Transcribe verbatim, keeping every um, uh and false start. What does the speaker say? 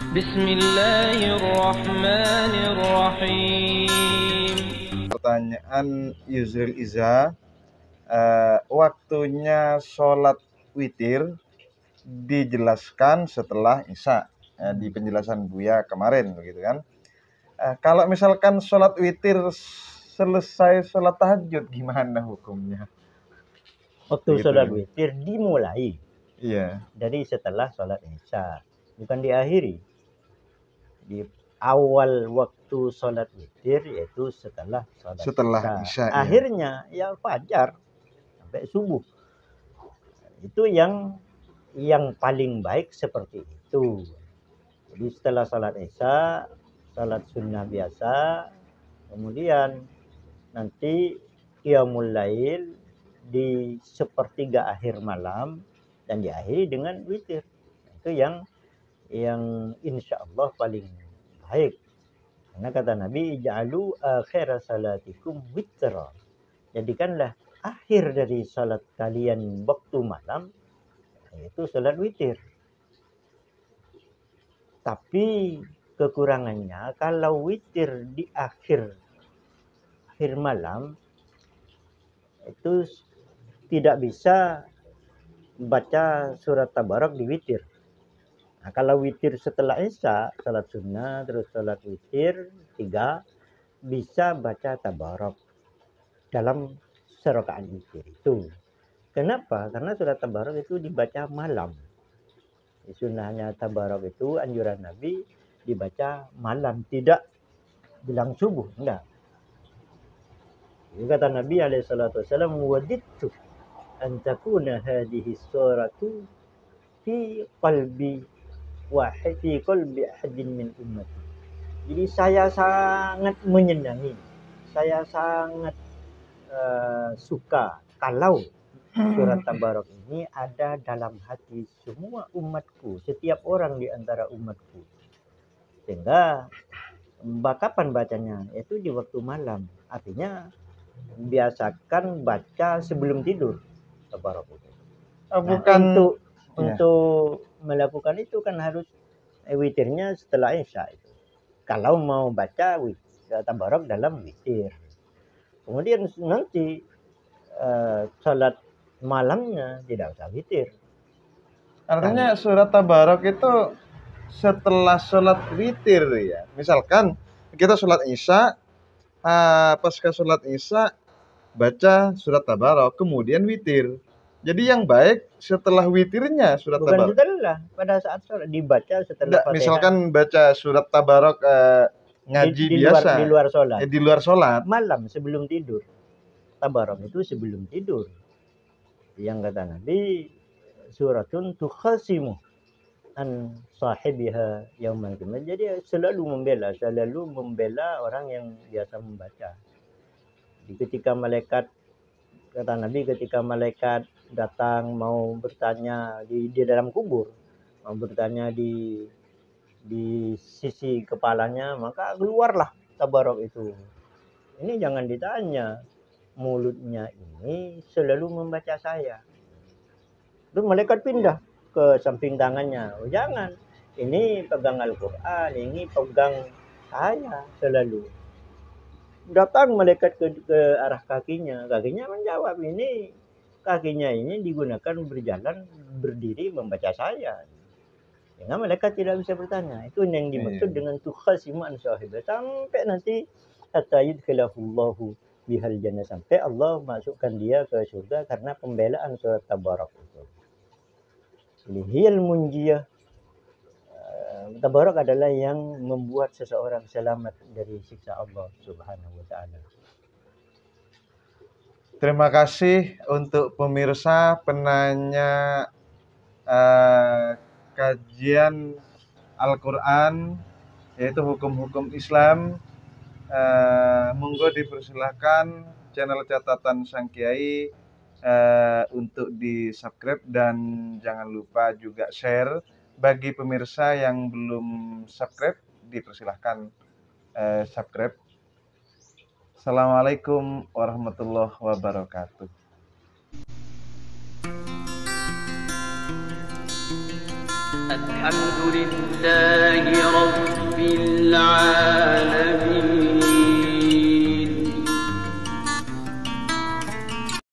Bismillahirrahmanirrahim. Pertanyaan Yusril Iza, uh, waktunya sholat witir dijelaskan setelah Isya, uh, di penjelasan Buya kemarin, begitu kan? Uh, kalau misalkan sholat witir selesai sholat tahajud, gimana hukumnya? Waktu Begitu. sholat witir dimulai Iya. dari setelah sholat Isya, bukan diakhiri. Di awal waktu sholat witir yaitu setelah sholat Setelah Isya. Isya, iya. Akhirnya ya fajar sampai subuh. Itu yang yang paling baik seperti itu. Jadi setelah sholat Isya, sholat sunnah biasa, kemudian nanti qiyamul lail di sepertiga akhir malam dan diakhiri dengan witir. Itu yang yang insya Allah paling baik. Karena kata Nabi, ja'alu akhir salatikum witra. Jadikanlah akhir dari salat kalian waktu malam yaitu salat witir. Tapi kekurangannya kalau witir di akhir akhir malam itu tidak bisa baca surat Tabarak di witir. Nah, kalau witir setelah Isya, salat sunnah, terus salat witir, tiga, bisa baca Tabarak dalam serakaat witir itu. Kenapa? Karena surat Tabarak itu dibaca malam. Sunnahnya Tabarak itu, anjuran Nabi, dibaca malam, tidak bilang subuh, enggak. Jadi kata Nabi alaihi salatu wasallam, wadidtu an takuna hadhihi suratu fi qalbi wahid fi qalbi ahadin min ummati. Jadi saya sangat menyenangi, saya sangat uh, suka kalau surat Tabarak ini ada dalam hati semua umatku, setiap orang di antara umatku. Sehingga kapan bacanya? Itu di waktu malam. Artinya biasakan baca sebelum tidur Tabarak itu. Oh, nah, bukan untuk ya. Untuk melakukan itu kan harus witirnya setelah Isya itu. Kalau mau baca witir, Tabarak dalam witir. Kemudian nanti uh, salat malamnya tidak usah witir. Artinya surat Tabarak itu setelah sholat witir ya. Misalkan kita sholat Isya, uh, pasca sholat Isya baca surat Tabarak, kemudian witir. Jadi yang baik setelah witirnya surat Bukan Tabarak. setelah, pada saat sholat dibaca setelah Fatihah. Misalkan baca surat Tabarak uh, ngaji di, di biasa. Luar, di luar sholat. Eh, di luar sholat. Malam sebelum tidur. Tabarak itu sebelum tidur. Yang kata Nabi, suratun tukhasimu an sahibiha yaumal qiyamah. Jadi selalu membela, selalu membela orang yang biasa membaca. Jadi ketika malaikat, kata Nabi, ketika malaikat datang mau bertanya di, di dalam kubur, mau bertanya di di sisi kepalanya, maka keluarlah Tabarak itu. Ini jangan ditanya, mulutnya ini selalu membaca saya. Terus malaikat pindah ke samping tangannya. Oh, jangan, ini pegang Al-Quran, ini pegang saya selalu. Datang malaikat ke, ke arah kakinya, kakinya menjawab, ini kakinya ini digunakan berjalan, berdiri membaca saya. Sehingga malaikat tidak bisa bertanya. Itu yang dimaksud yeah. dengan tukhasimu an sahibah. Sampai nanti hatta yudkhilahullahu bihal jannah, sampai Allah masukkan dia ke surga karena pembelaan surat Tabarak itu. Jadi hiyal munjiyah. Tabarak adalah yang membuat seseorang selamat dari siksa Allah Subhanahu wa taala. Terima kasih untuk pemirsa penanya uh, kajian Al-Qur'an, yaitu hukum-hukum Islam. Uh, monggo dipersilahkan channel catatan Sang Kiai uh, untuk di-subscribe dan jangan lupa juga share. Bagi pemirsa yang belum subscribe, dipersilahkan uh, subscribe. Assalamualaikum warahmatullahi wabarakatuh. Alhamdulillahi العالمين.